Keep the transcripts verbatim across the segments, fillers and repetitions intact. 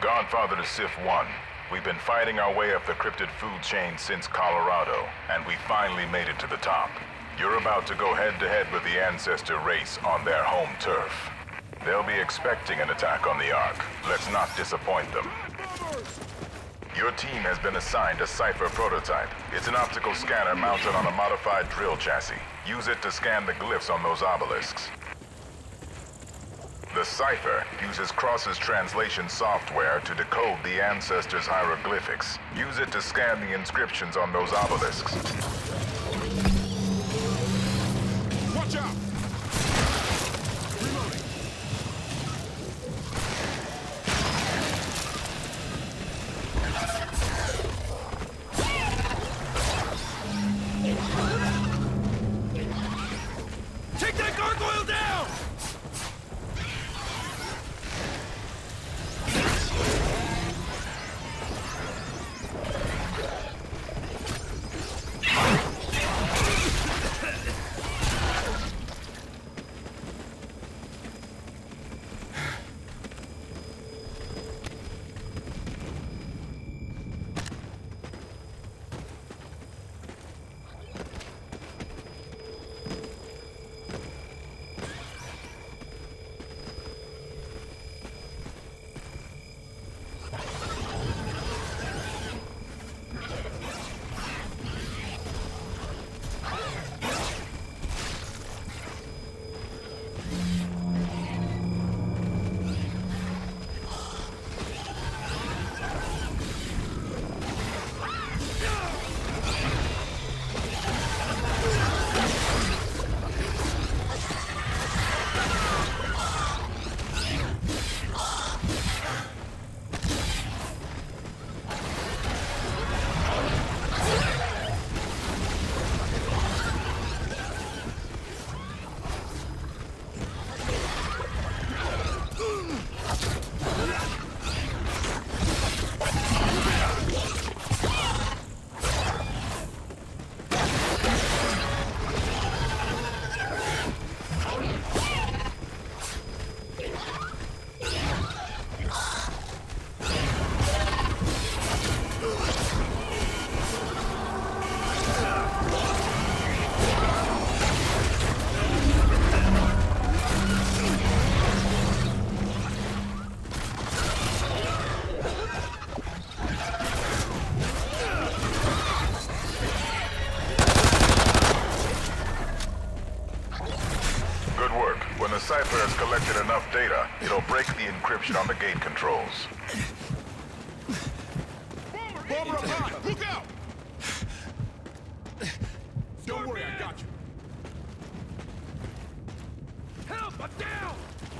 Godfather to Sif one. We've been fighting our way up the cryptid food chain since Colorado, and we finally made it to the top. You're about to go head-to-head with the ancestor race on their home turf. They'll be expecting an attack on the Ark. Let's not disappoint them. Your team has been assigned a Cypher prototype. It's an optical scanner mounted on a modified drill chassis. Use it to scan the glyphs on those obelisks. The Cypher uses Cross's translation software to decode the ancestors' hieroglyphics. Use it to scan the inscriptions on those obelisks. Watch out! Reloading. Take that gargoyle down! The Cypher has collected enough data, it'll break the encryption on the gate controls. Bomber up high! Look out! Don't worry, I got you. Help! I'm down!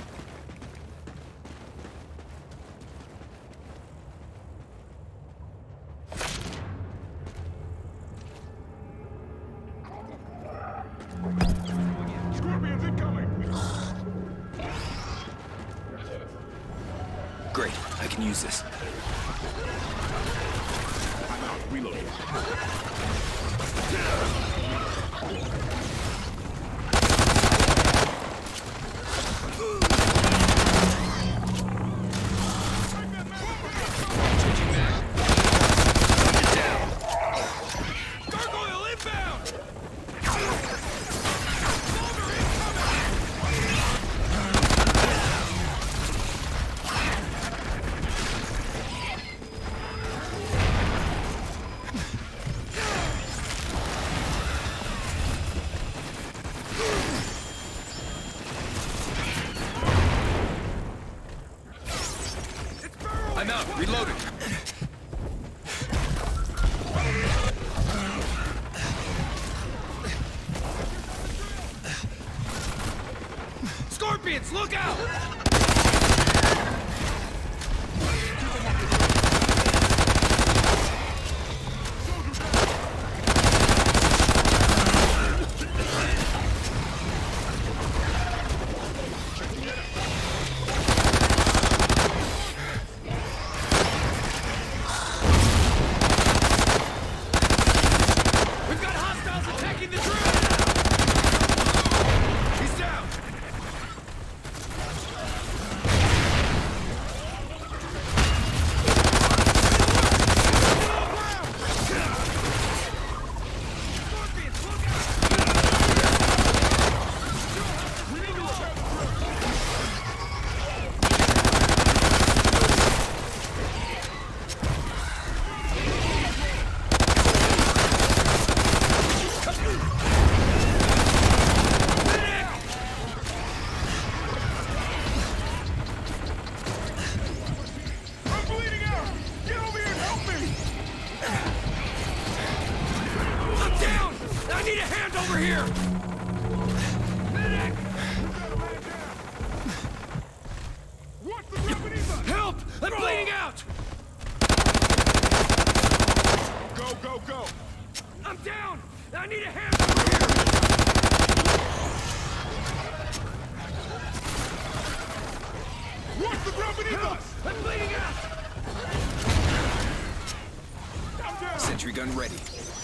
Scorpions incoming! Great, I can use this. I'm out, reloading. Changing back. Get down. Gargoyle inbound! I'm out, reloading. Scorpions, look out! beneath us! I'm bleeding out! I'm down! Sentry gun ready.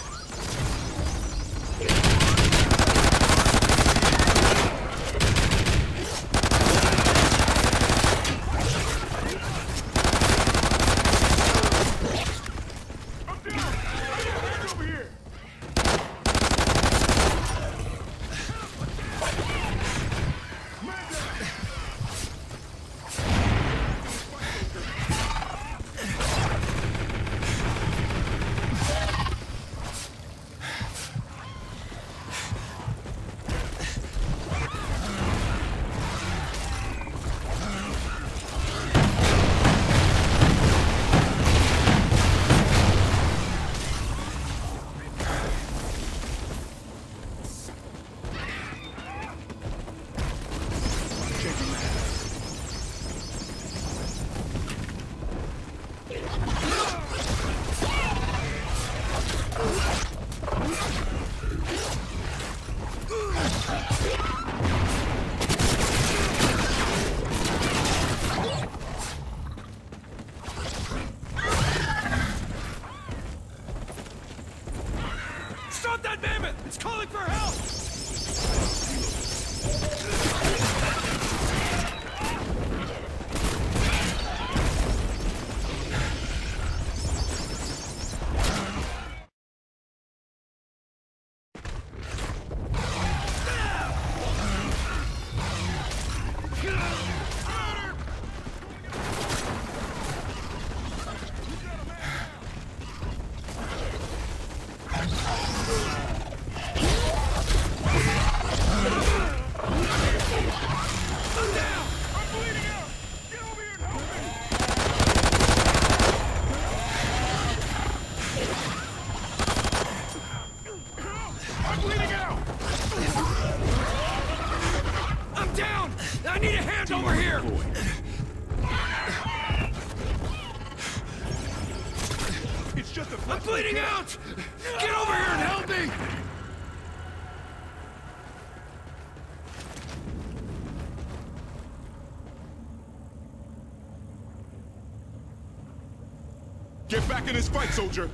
Stop that mammoth! It's calling for help! Over here! It's just a I'm bleeding out! Get over here and help me! Get back in this fight, soldier!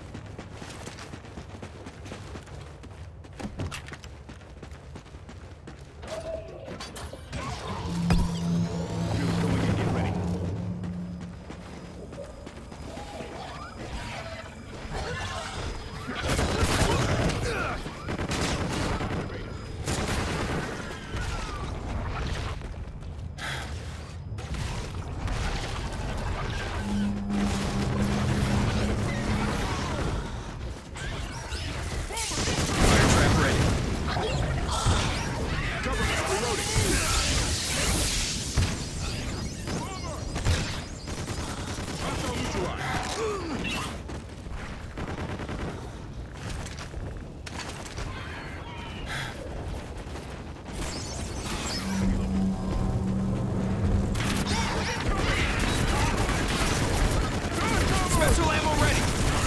Special ammo ready!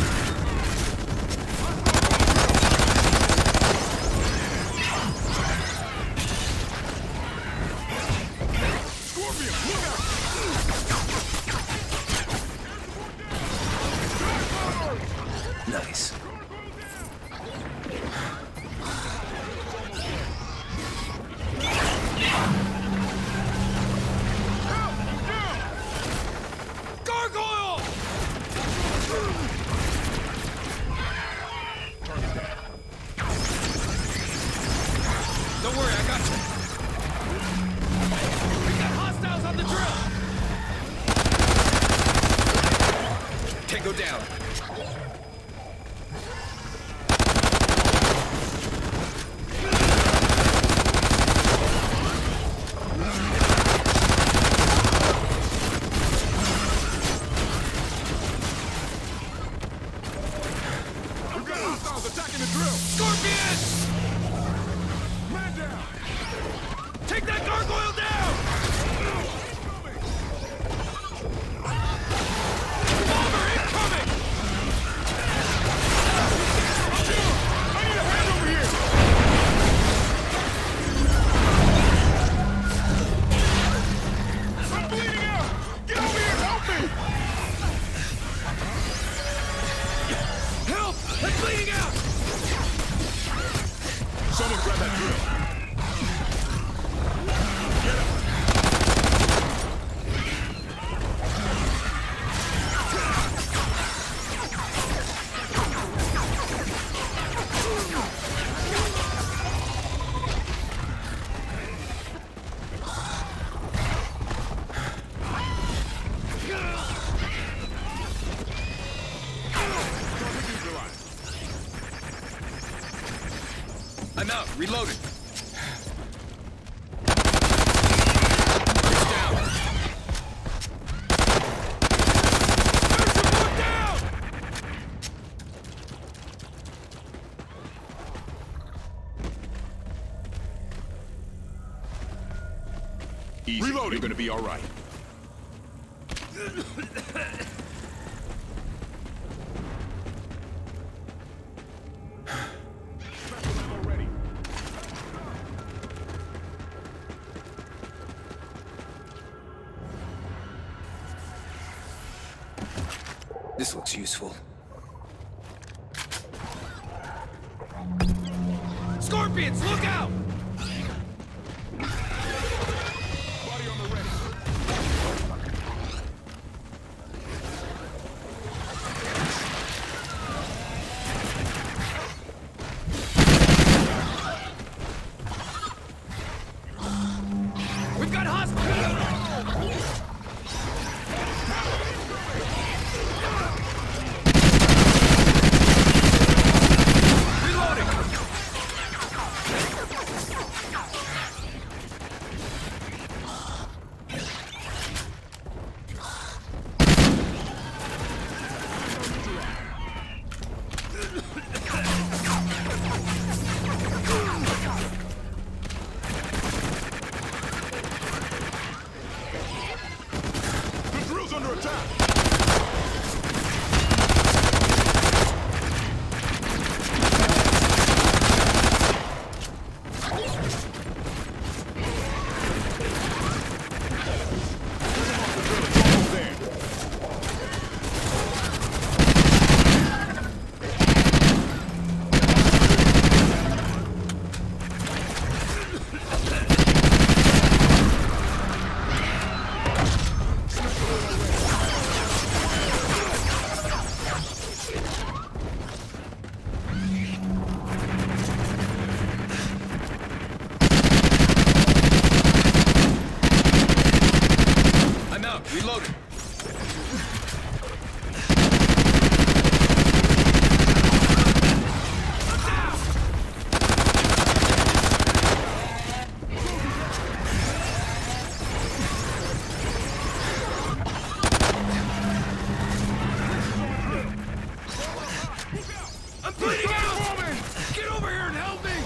Scorpion, look out! Nice. Gargoyle! Don't worry, I got you. We got hostiles on the drill! Can't go down. We've got hostiles attacking the drill! Scorpion! Man down! Take that gargoyle down! Bomber incoming! out. Reloading. Easy. Reloading. You're gonna be all right. This looks useful. Scorpions, look out! Body on the ready. We've got hostiles! Under attack! Reloading. I'm bleeding out! Get over here and help me!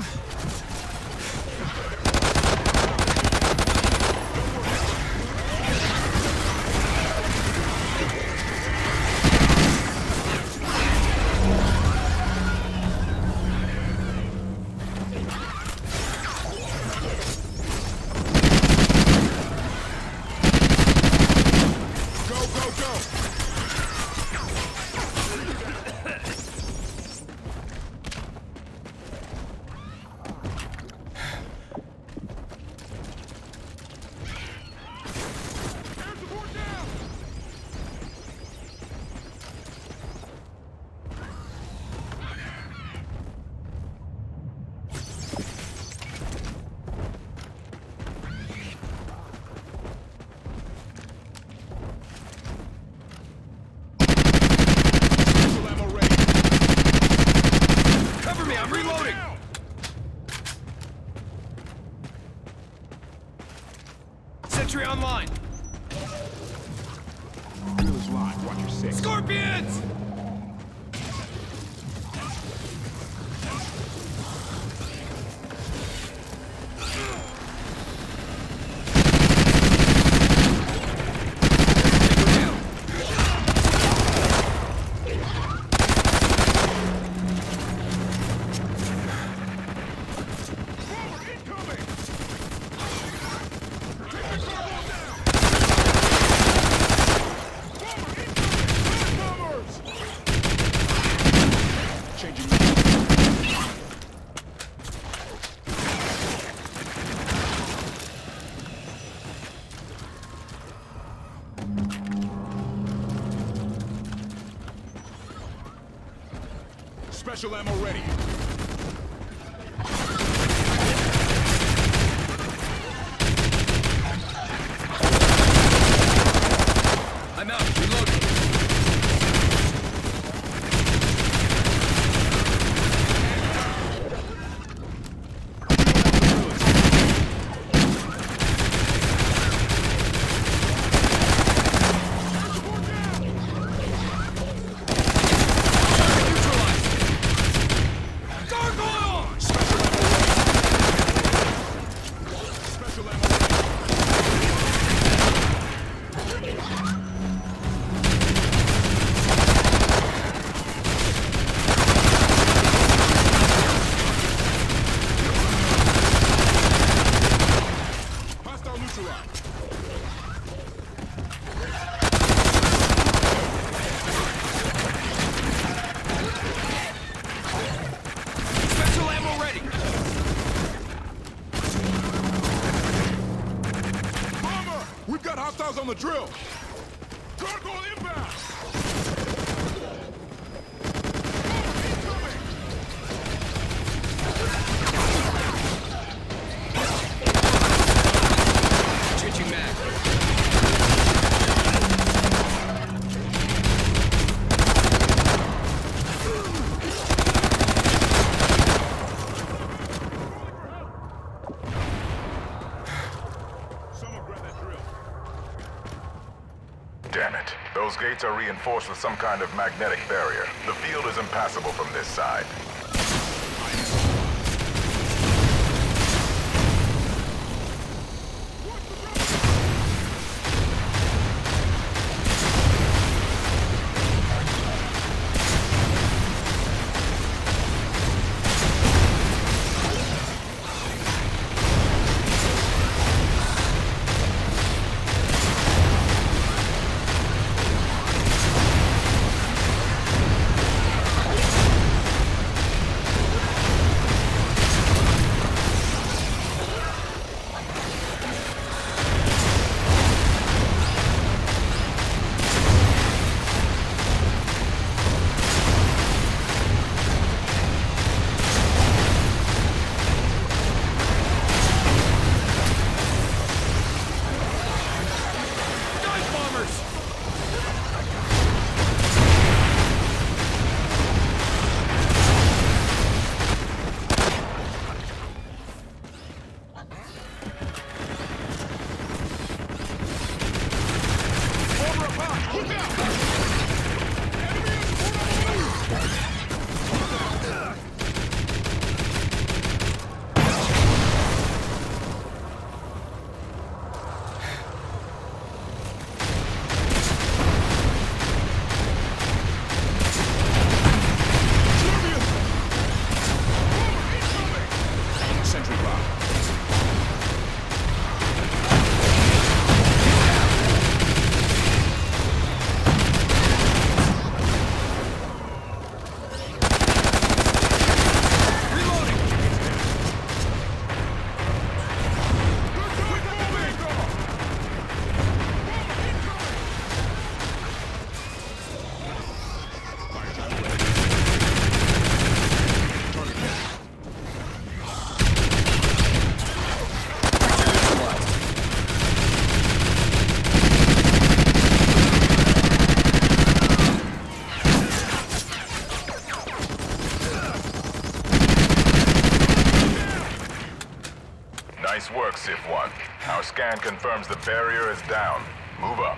I'm reloading! Sentry online! Wheel is live. Watch your six. Scorpions! Special ammo ready. I'm out. Reloading. Hostile neutralized. Special ammo ready. Bomber! We've got hostiles on the drill. Gargoyle inbound. Changing mag. Someone grab that drill. Damn it. Those gates are reinforced with some kind of magnetic barrier. The field is impassable from this side. Dive bombers! Bomber up high. Look out! Enemy is on the move! Serious! Bomber incoming! Sentry block. Reloading! Nice work, Sif one. Our scan confirms the barrier is down. Move up.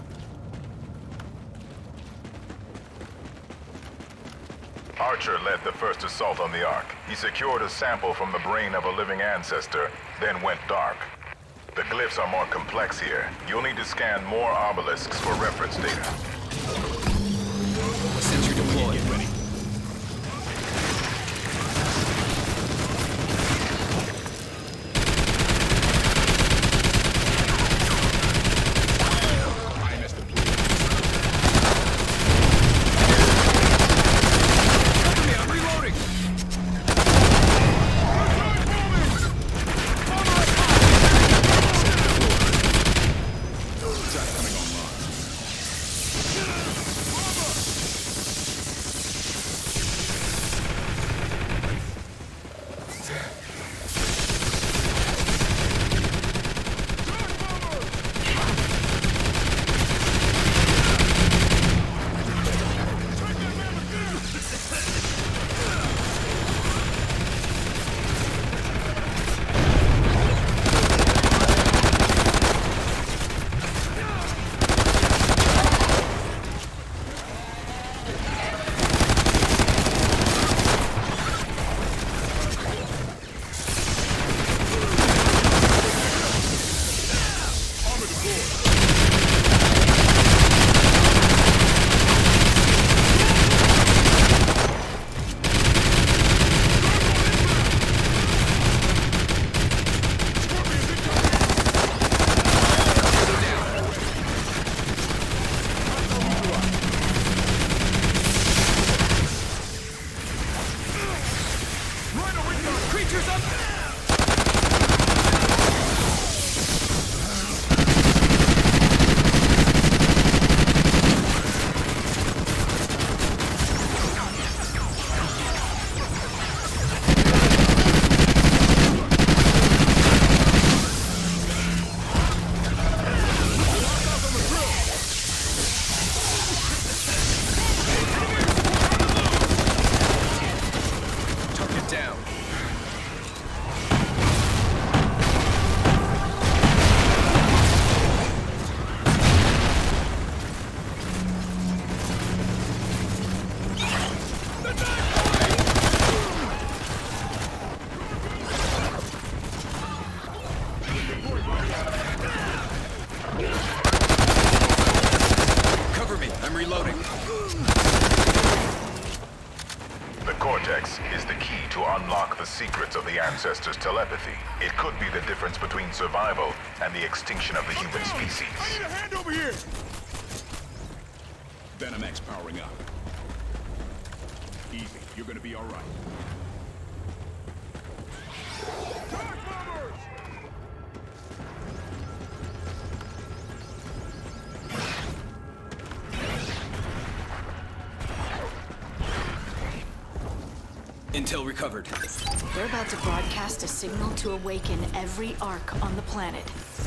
Archer led the first assault on the Ark. He secured a sample from the brain of a living ancestor, then went dark. The glyphs are more complex here. You'll need to scan more obelisks for reference data. Sentry deployed. Get ready. I missed the blue. Cover me, I'm reloading! Shot coming online. Reloading. The Cortex is the key to unlock the secrets of the ancestors' telepathy. It could be the difference between survival and the extinction of the human species. I need a hand over here! Venom X powering up. Easy, you're gonna be all right. Dark bombers! Intel recovered. They're about to broadcast a signal to awaken every Ark on the planet.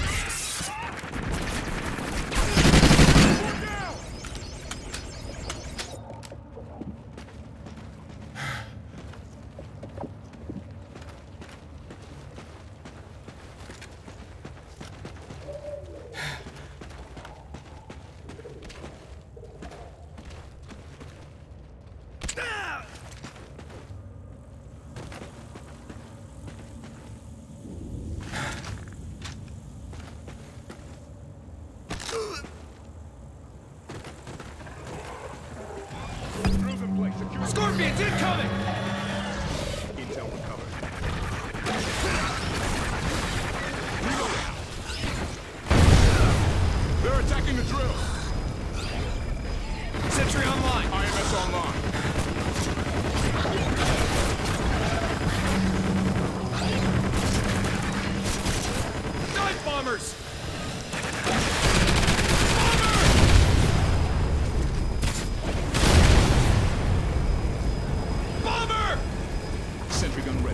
Scorpions incoming! Intel recovered. They're attacking the drill. Sentry online. I M S online. Dive bombers! Sentry gun ready.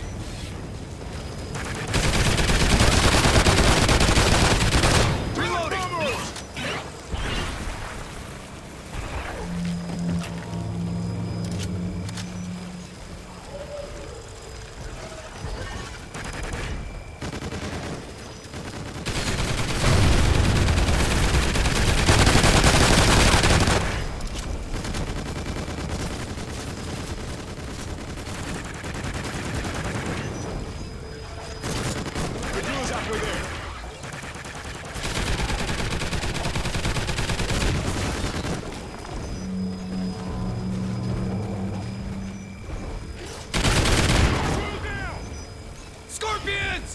Reloading! Scorpions!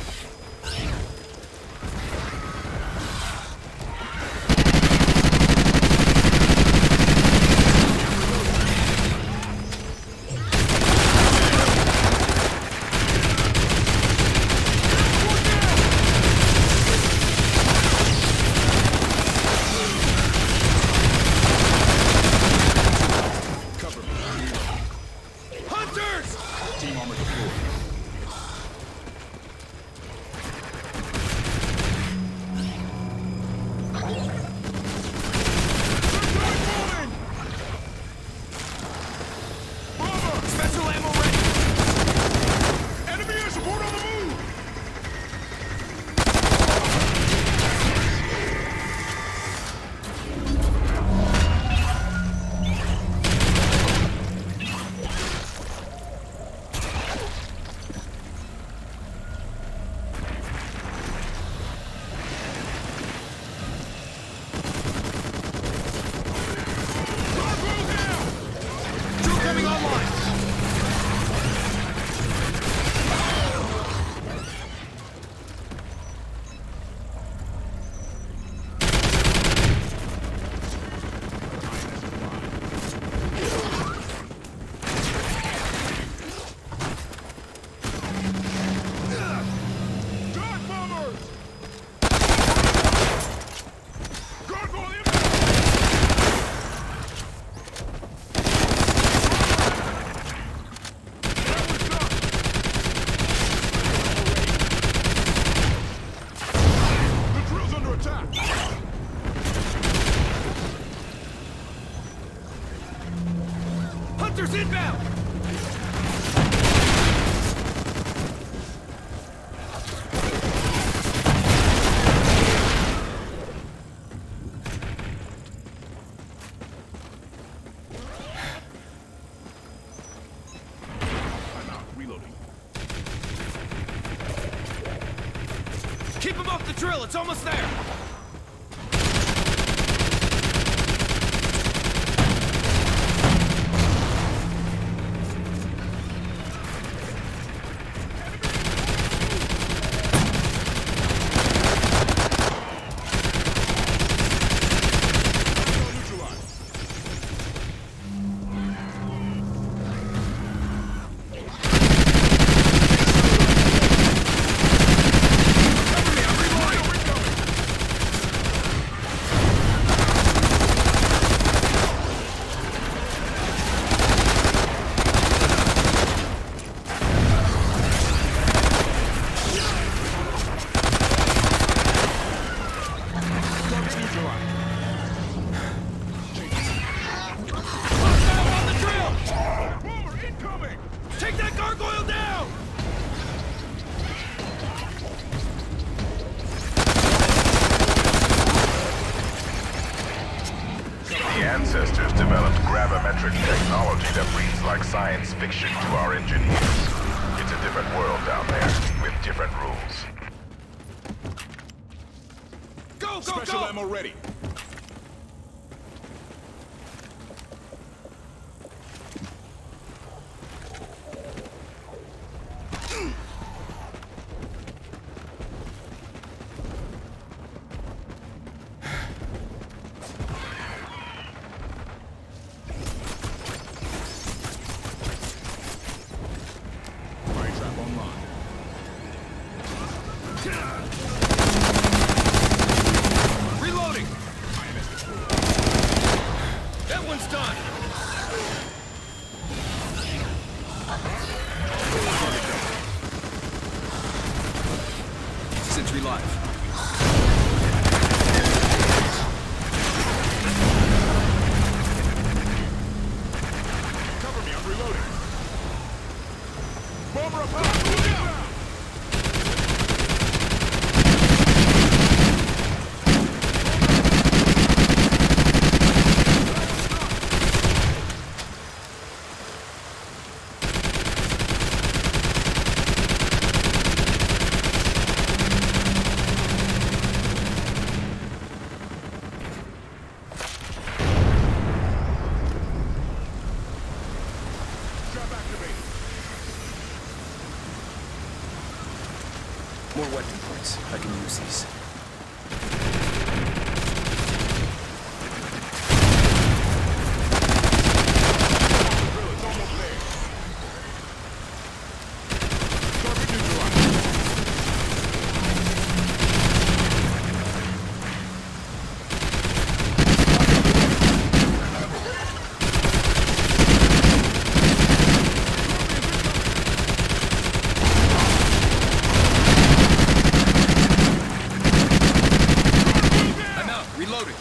Cover me. Hunters! Team armor deployed. Special ammo ready! Enemy air support on the move! Gargoyle down! Drill coming online! Dark bombers! Gargoyle inbound! That was done! The drill's under attack! Hunters inbound! I'm out. Reloading. Keep them off the drill, it's almost there! ancestors developed gravimetric technology that reads like science fiction to our engineers. It's a different world down there, with different rules. Go, go, Special go! ammo ready. Mine trap online. Reloading! That one's done! Sentry live. Cover me, I'm reloading. Bomber up high! Look out! Trap activated. More weapon points. I can use these. Drill is almost there. Target neutralized. I'm out. Reloading.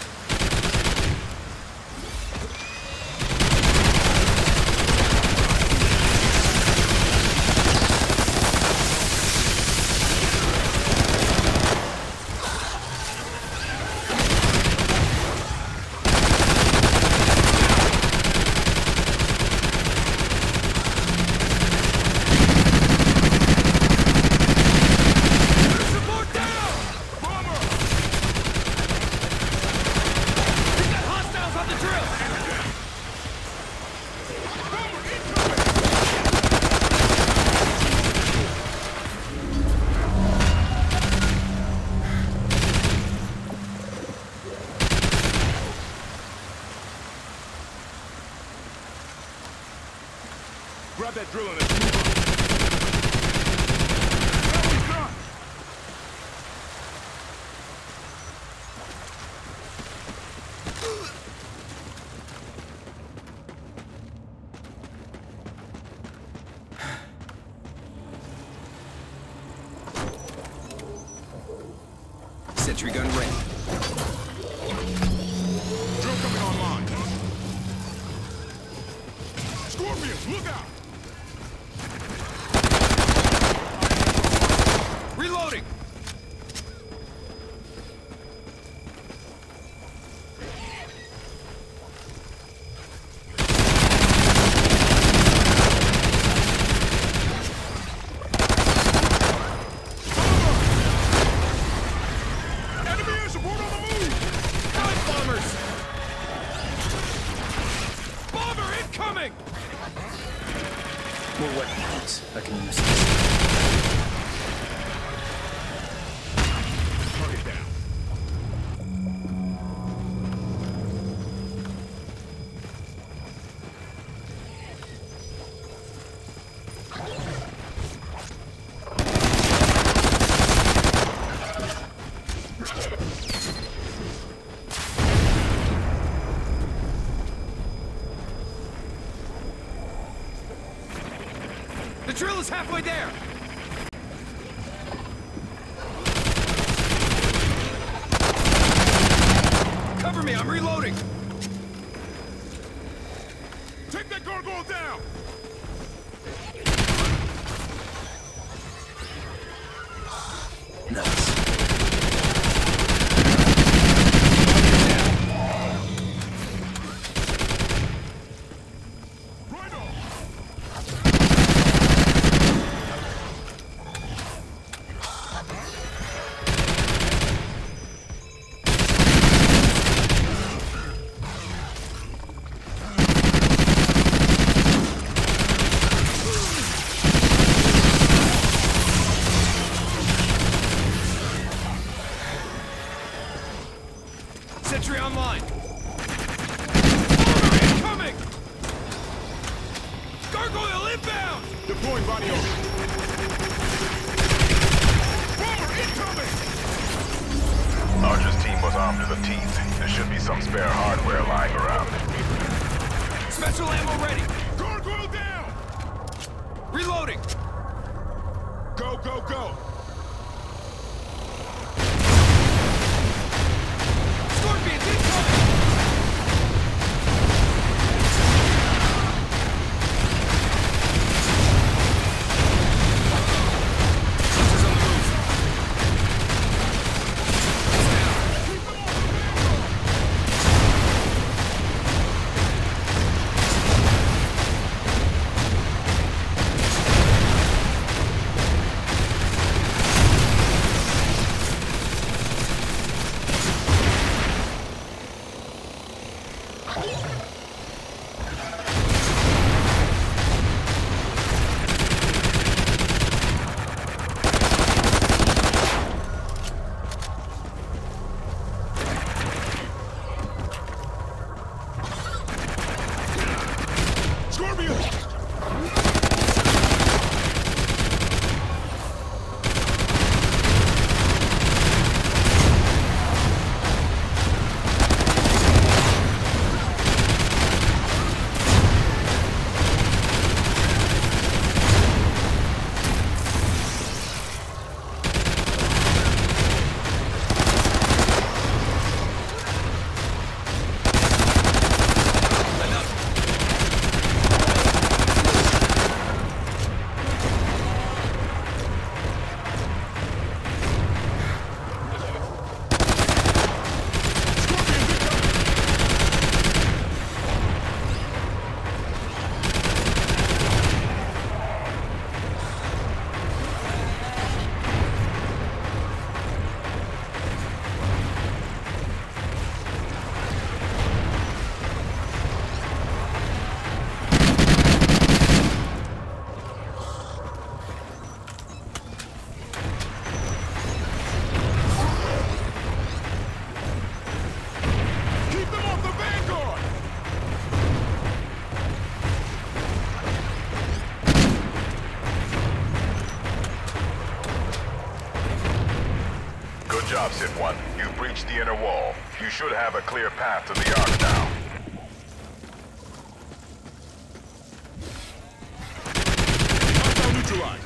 Support down! Bomber! We got hostiles on the drill! Bomber incoming! Grab that drill and let's move on. That one's done. Sentry gun ready. Drill coming online. Scorpions, look out! Reloading! Enemy air support on the move! Dive bombers! Bomber incoming! More weapon points. I can use these. Target down. The drill is halfway there! Cover me, I'm reloading! Take that gargoyle down! Nice. Sentry online. Bomber incoming! Gargoyle inbound! Deploying body armor. Bomber incoming! Archer's team was armed to the teeth. There should be some spare hardware lying around. Special ammo ready. Gargoyle down! Reloading. Go, go, go! Scorpions incoming! Hunters on the move. job, Sip One. You've breached the inner wall. You should have a clear path to the Ark now. Hostile neutralized.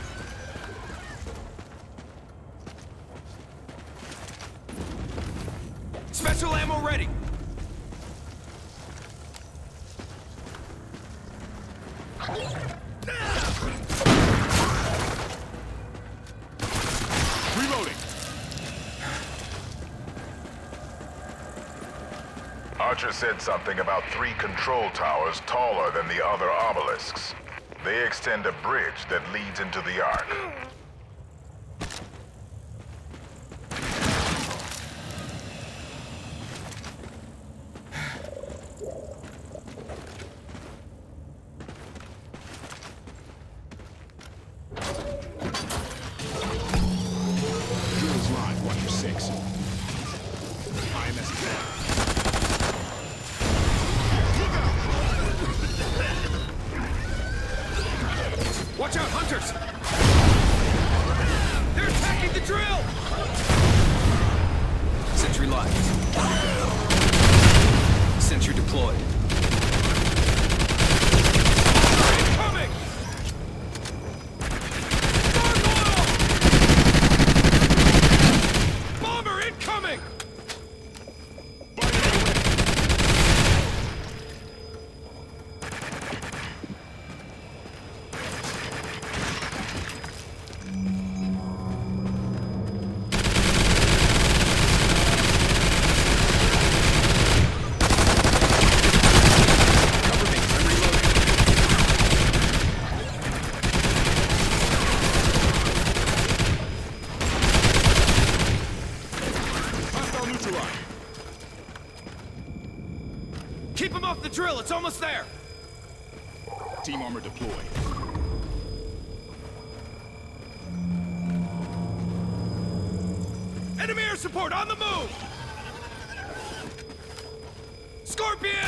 Special ammo ready. Reloading. Archer said something about three control towers taller than the other obelisks. They extend a bridge that leads into the Ark. Jules live, watch your six. I M S down. Watch out, hunters! They're attacking the drill! Sentry live. Sentry deployed. Incoming! Gargoyle! Bomber incoming! Keep him off the drill, it's almost there! Team armor deployed. Enemy air support on the move!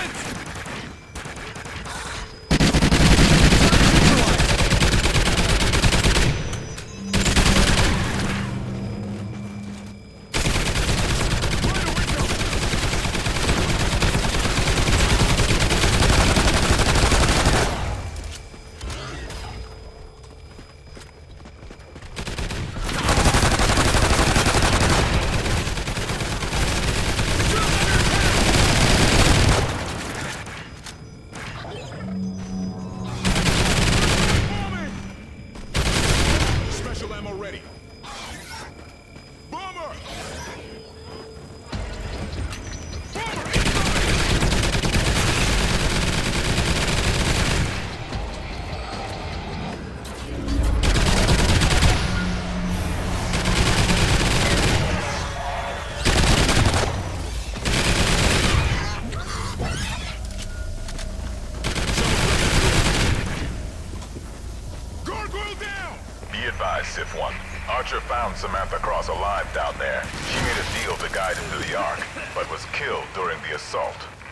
Archer found Samantha Cross alive down there. She made a deal to guide him to the Ark, but was killed during the assault.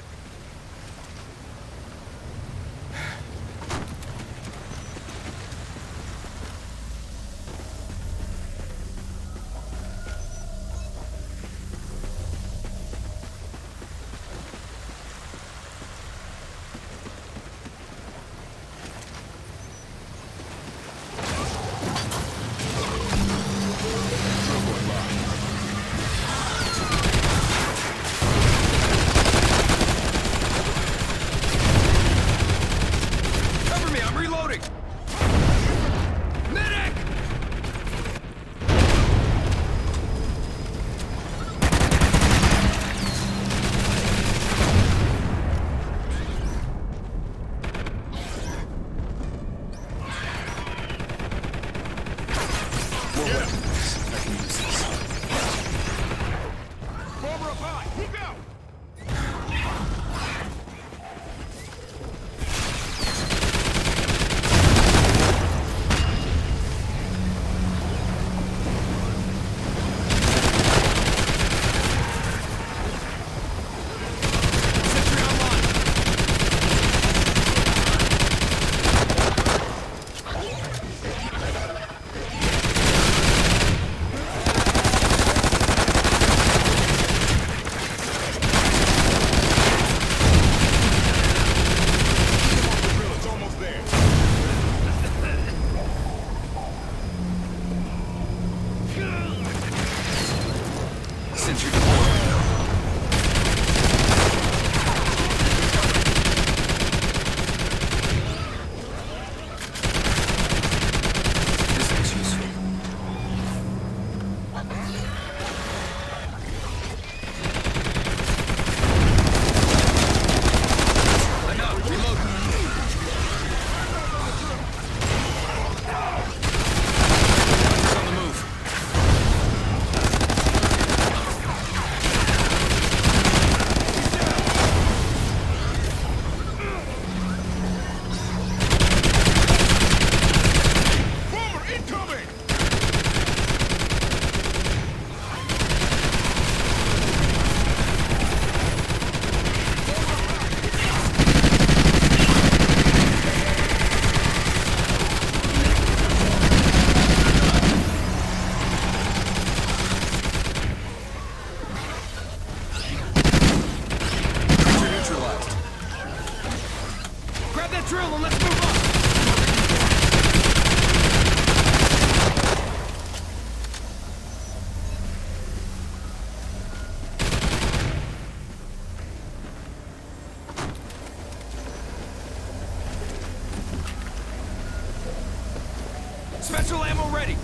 Special ammo ready!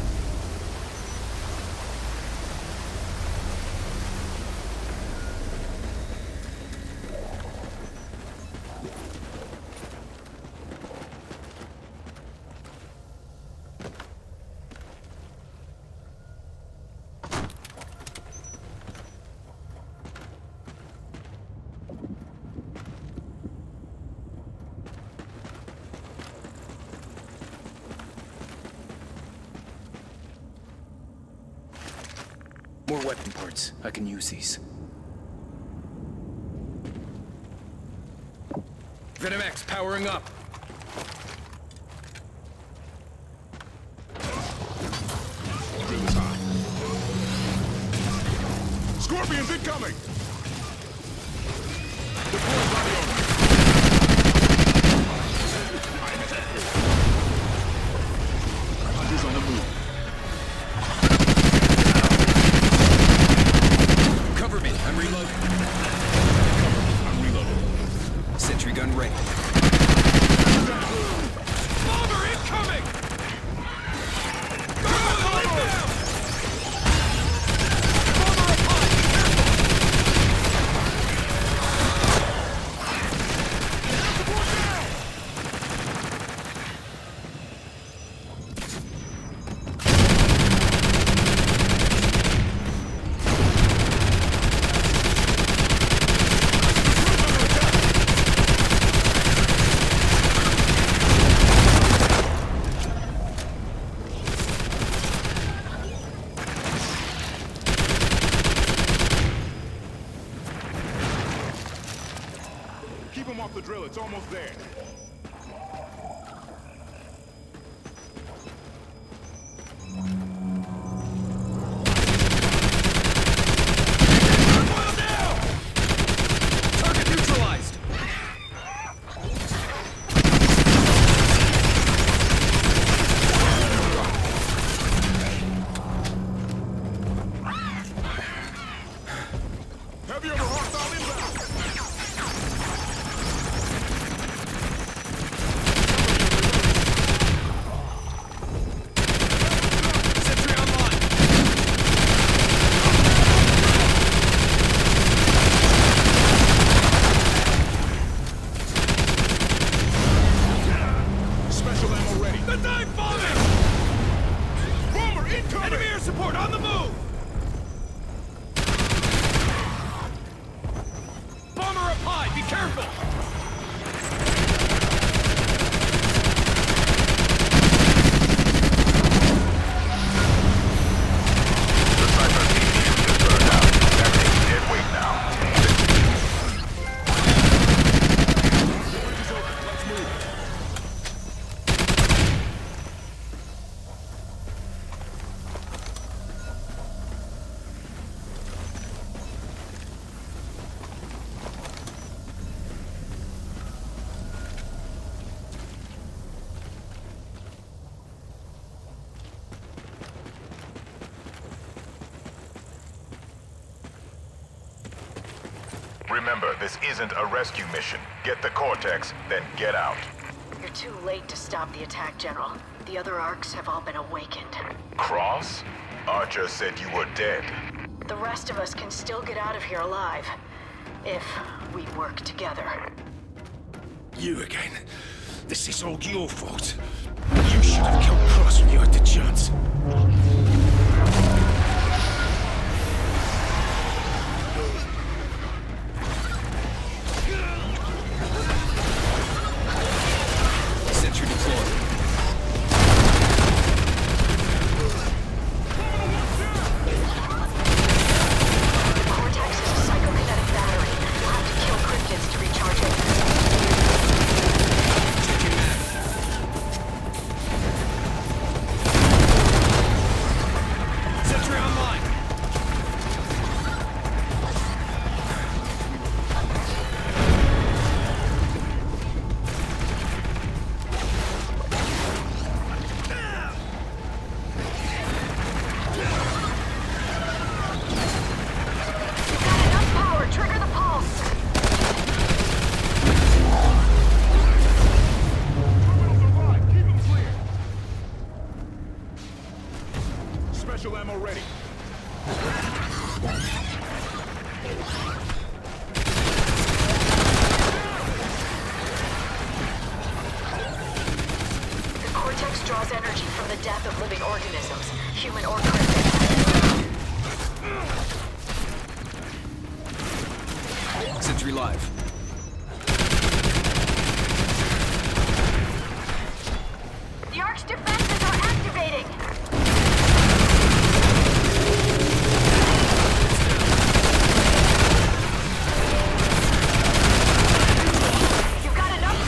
More weapon parts. I can use these. Venom X powering up. Drill is hot. Scorpions incoming! Deploy body armor. Hunters on the move. Cover me, I'm reloading. Cover me, I'm reloading. Sentry gun ready. Bomber incoming! Gargoyle inbound! Bomber apart, Keep him off the drill, it's almost there. Gargoyle down! Target neutralized! Heavy armor hostile inbound! Sentry online! Special ammo ready. The dive bombing! Bomber incoming! Enemy air support on the move! Bomber up high, be careful! The Cypher P C U just burned out. That takes dead weight now. The bridge is open, let's move. Remember, this isn't a rescue mission. Get the Cortex, then get out. You're too late to stop the attack, General. The other arcs have all been awakened. Cross? Archer said you were dead. The rest of us can still get out of here alive. If we work together. You again. This is all your fault. You should have killed Cross when you had the chance. Sentry deployed. The Cortex is a psychokinetic battery. You'll have to kill cryptids to recharge it. Taking that. Sentry online. You've got enough power. Trigger the pulse. Terminals are live, keep them clear. Special ammo ready. The Cortex draws energy from the death of living organisms, human or cryptic. Sentry live. The Ark's defenses are activating! You've got enough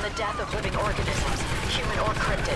the death of living organisms, human or cryptid.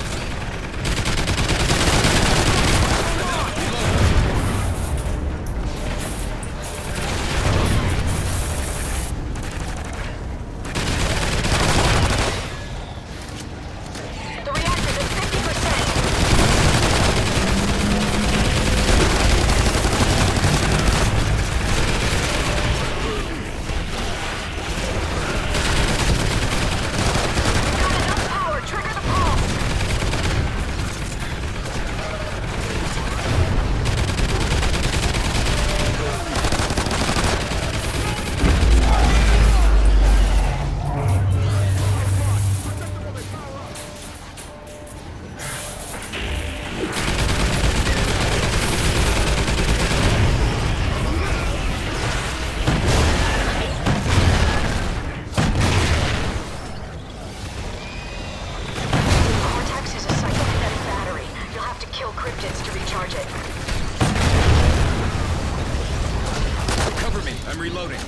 I'm reloading.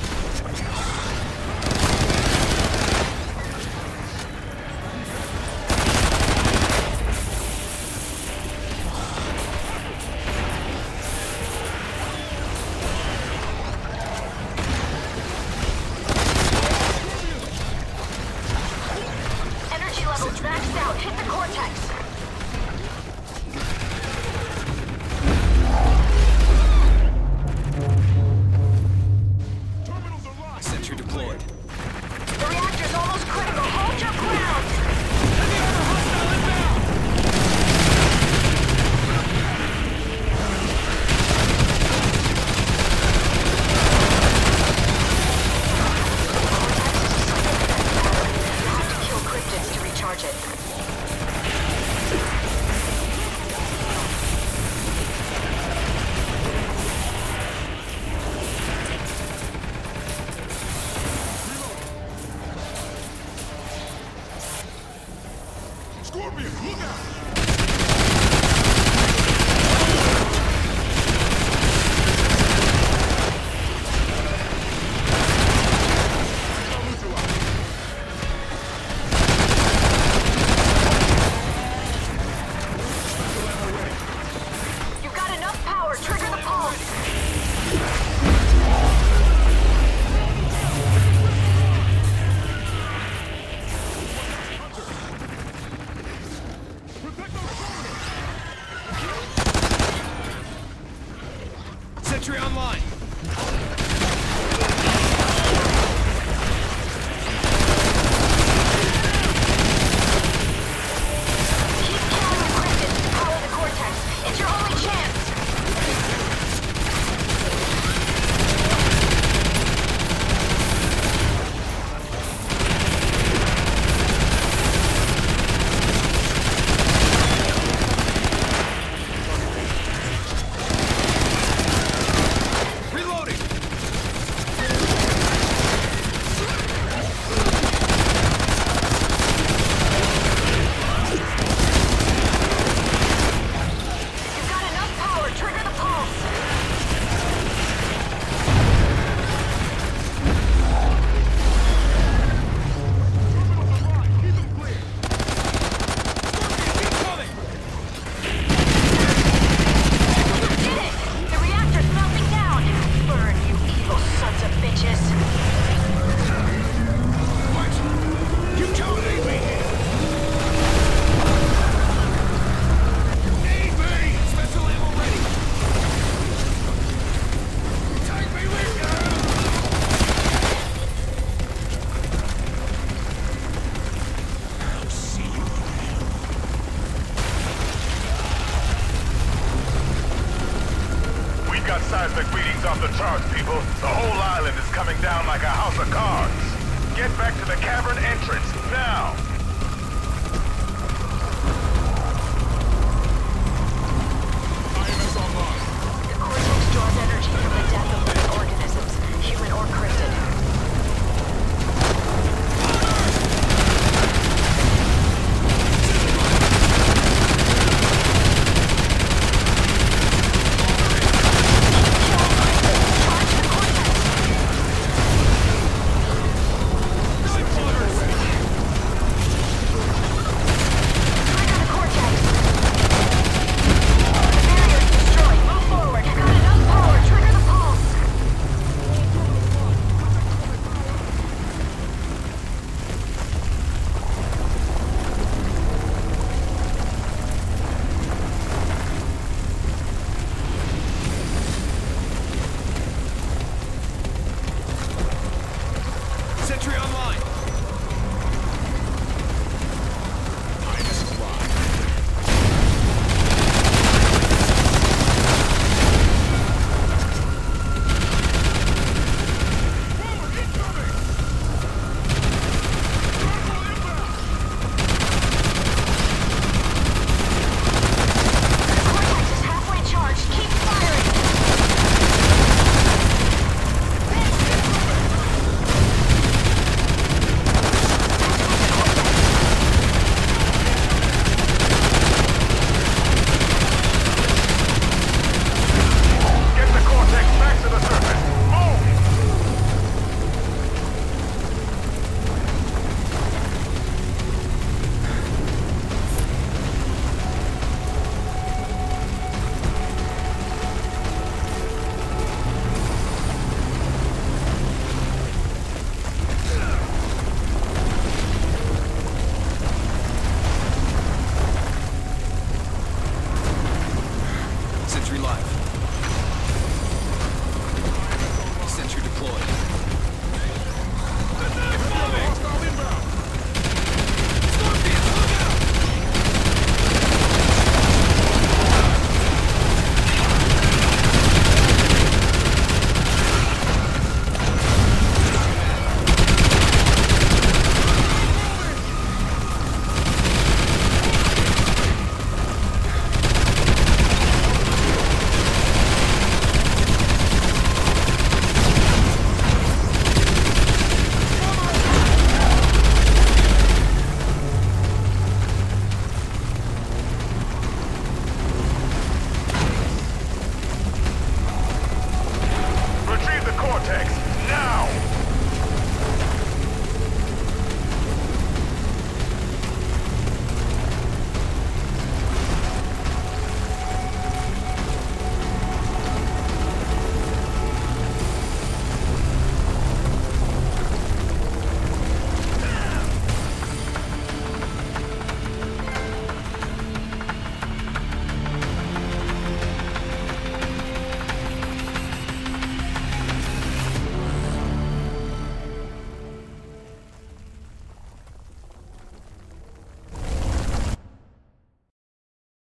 Energy levels maxed out. Hit the cortex. Sentry deployed. The reactor's almost critical. Hold your ground! You have to kill cryptids to recharge it. Scorpion, look out! You've got enough power. Trigger the pulse. Sentry online. Keep killing the cryptids to power the cortex. It's your only chance. Reloading. You've got enough power. Trigger the pulse. Incoming. Did it! The reactor's melting down. Burn, you evil sons of bitches. What? You can't leave me here. Need me. Special ammo ready. Take me with you. I'll see you. We've got seismic readings off the charts, people. The whole island is coming down like a house of cards. Get back to the cavern entrance